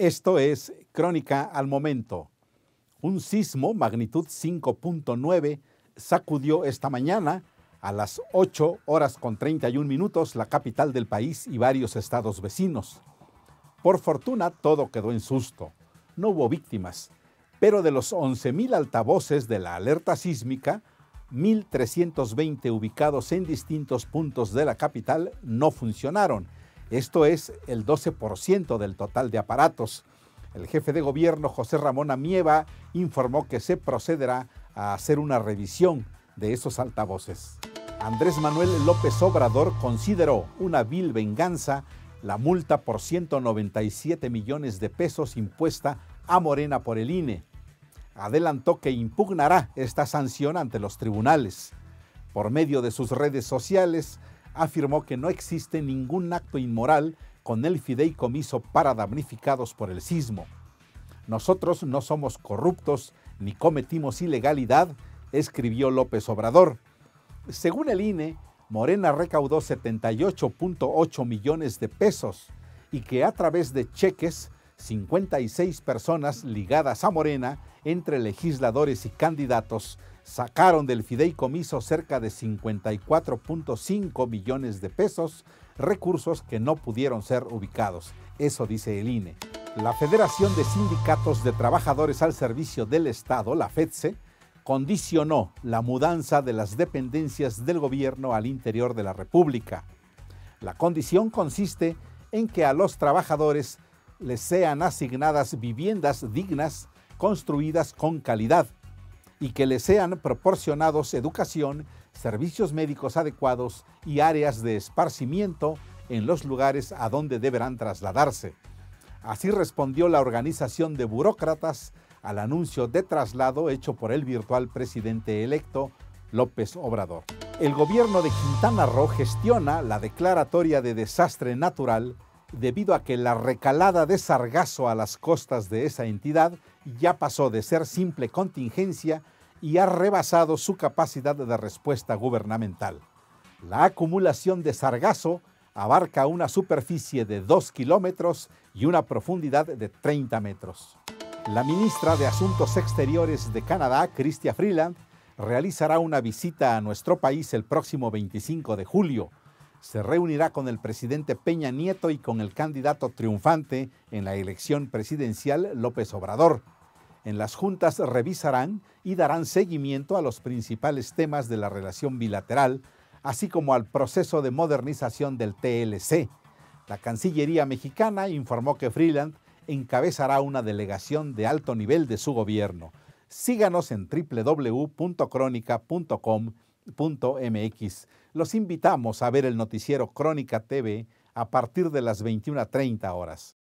Esto es Crónica al Momento. Un sismo magnitud 5.9 sacudió esta mañana a las 8:31 la capital del país y varios estados vecinos. Por fortuna todo quedó en susto. No hubo víctimas, pero de los 11,000 altavoces de la alerta sísmica, 1,320 ubicados en distintos puntos de la capital no funcionaron. Esto es el 12% del total de aparatos. El jefe de gobierno, José Ramón Amieva, informó que se procederá a hacer una revisión de esos altavoces. Andrés Manuel López Obrador consideró una vil venganza la multa por 197 millones de pesos impuesta a Morena por el INE. Adelantó que impugnará esta sanción ante los tribunales. Por medio de sus redes sociales, afirmó que no existe ningún acto inmoral con el fideicomiso para damnificados por el sismo. Nosotros no somos corruptos ni cometimos ilegalidad, escribió López Obrador. Según el INE, Morena recaudó 78.8 millones de pesos y que a través de cheques, 56 personas ligadas a Morena, entre legisladores y candidatos, sacaron del fideicomiso cerca de 54.5 millones de pesos, recursos que no pudieron ser ubicados. Eso dice el INE. La Federación de Sindicatos de Trabajadores al Servicio del Estado, la FETSE, condicionó la mudanza de las dependencias del gobierno al interior de la República. La condición consiste en que a los trabajadores les sean asignadas viviendas dignas, construidas con calidad, y que les sean proporcionados educación, servicios médicos adecuados y áreas de esparcimiento en los lugares a donde deberán trasladarse. Así respondió la organización de burócratas al anuncio de traslado hecho por el virtual presidente electo López Obrador. El gobierno de Quintana Roo gestiona la declaratoria de desastre natural debido a que la recalada de sargazo a las costas de esa entidad ya pasó de ser simple contingencia y ha rebasado su capacidad de respuesta gubernamental. La acumulación de sargazo abarca una superficie de 2 kilómetros y una profundidad de 30 metros. La ministra de Asuntos Exteriores de Canadá, Chrystia Freeland, realizará una visita a nuestro país el próximo 25 de julio. Se reunirá con el presidente Peña Nieto y con el candidato triunfante en la elección presidencial, López Obrador. En las juntas revisarán y darán seguimiento a los principales temas de la relación bilateral, así como al proceso de modernización del TLC. La Cancillería mexicana informó que Freeland encabezará una delegación de alto nivel de su gobierno. Síganos en www.cronica.com.mx. Los invitamos a ver el noticiero Crónica TV a partir de las 21:30 horas.